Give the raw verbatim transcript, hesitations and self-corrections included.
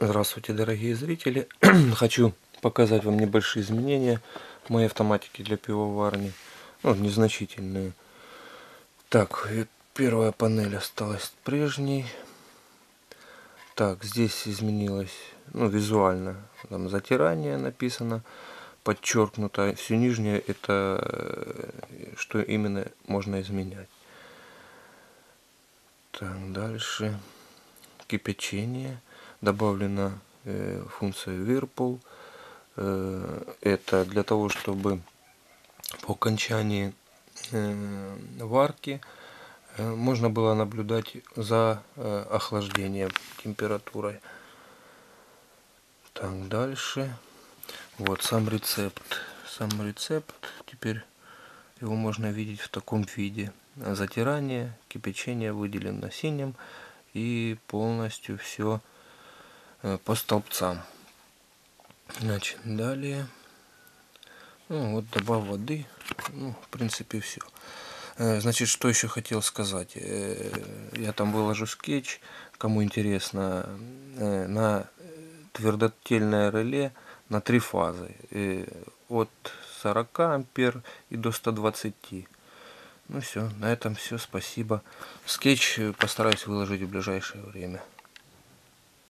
Здравствуйте, дорогие зрители! Хочу показать вам небольшие изменения в моей автоматике для пивоварни. Ну, незначительные. Так, первая панель осталась прежней. Так, здесь изменилось, ну, визуально. Там затирание написано, подчеркнуто. Все нижнее это что именно можно изменять. Так, дальше. Кипячение. Добавлена э, функция Whirlpool. Э, это для того, чтобы по окончании э, варки э, можно было наблюдать за э, охлаждением температурой. Так, дальше. Вот сам рецепт. Сам рецепт. Теперь его можно видеть в таком виде. Затирание, кипячение выделено синим. И полностью все по столбцам. Значит, далее. Ну, вот добавь воды. Ну, в принципе, все. Значит, что еще хотел сказать. Я там выложу скетч, кому интересно, на твердотельное реле на три фазы. От сорока ампер и до ста двадцати. Ну все, на этом все. Спасибо. Скетч постараюсь выложить в ближайшее время.